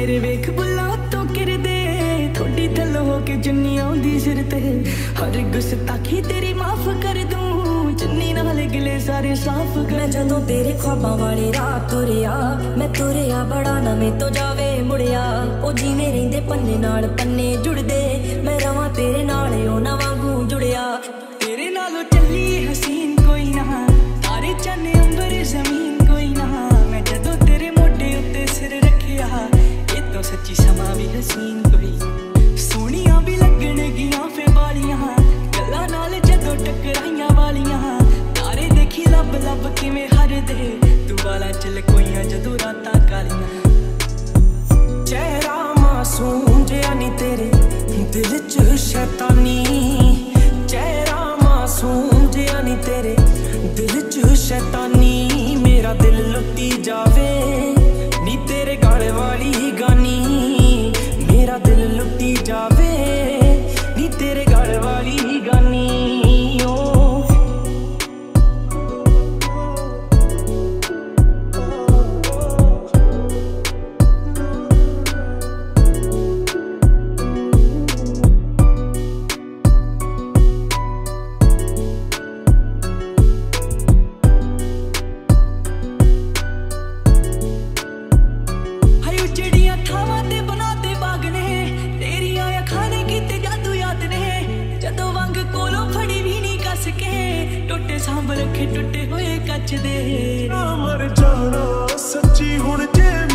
मेरे वेख बुला तो किर दे थोड़ी थल हो के चुन्नी आउंदी सिर ते हर गुस्ताखी तेरी माफ कर दूं चुन्नी नाल गिले सारे साफ कर। मैं जदों तेरे ख्वाबां वाली राह तुरिया मैं तुरिया बड़ा नवें तो जावे मुड़िया ओ जीने रहिंदे पन्ने नाल पन्ने जुड़दे मैं रवां तेरे नाल ओ ना वांगू जुड़िया। तेरे नालों चली हसीन कोई ना तारे चन्ने अंबर जमीन कोई ना मैं जदों तेरे मोढे उत्ते सिर रखिया ये तो सच्ची समा भी हसीन कोई सोनिया भी लगन गियां फे वालियां गल्लां नाल जदों टकराइयां वालियां तारे देखी लब लब किवें हर दे तू वाला चल कोइयां जदों रातां कालियां। चेहरा मासूम जिहा नी तेरे दिल च शैतानी चेहरा मासूम जिहा नी तेरे दिल च शैतानी मेरा दिल लुटी जावे नी तेरे गल वाली गानी मेरा दिल लुटी जावे नी तेरे गल वाली गानी। टुटे सांभ रखे टुटे हुए कच दे मर जाना सच्ची हुण जे